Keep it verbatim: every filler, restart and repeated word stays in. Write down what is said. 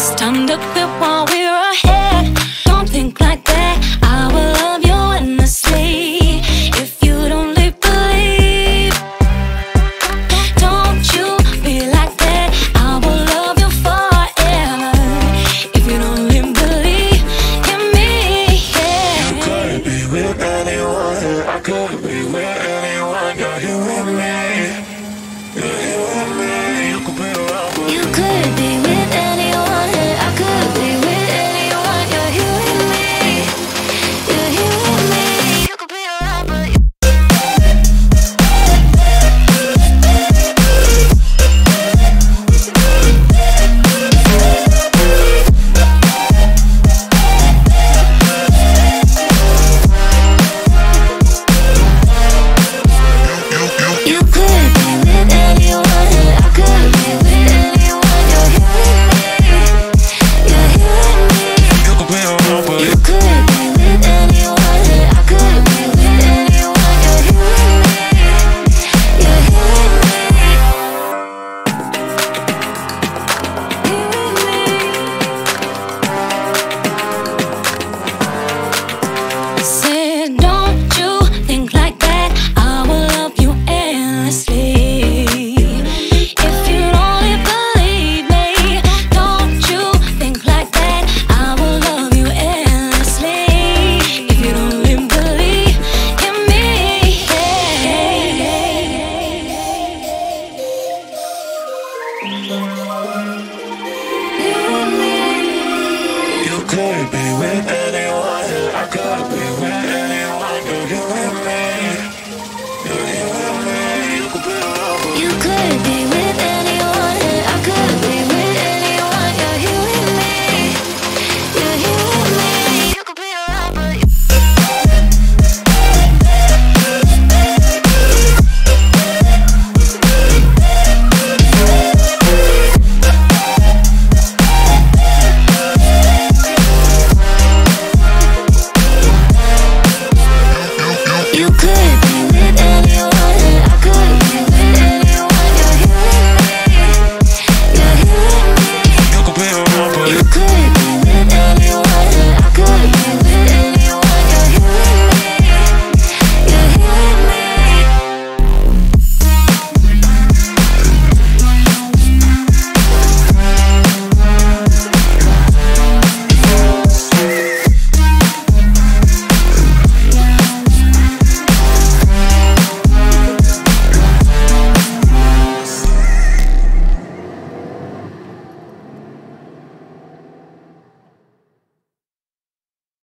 Time to quit while we're ahead. Don't think like that. I will love you endlessly. If you don't leave, believe. Don't you be like that. I will love you forever. If you don't leave, believe in me, yeah. You could be with anyone. I could be with anyone. You're here with me. You're here with me. You could be around, but You could be with anyone. you could be with anyone. I could be with anyone. You're here with me. You're here with me. You could be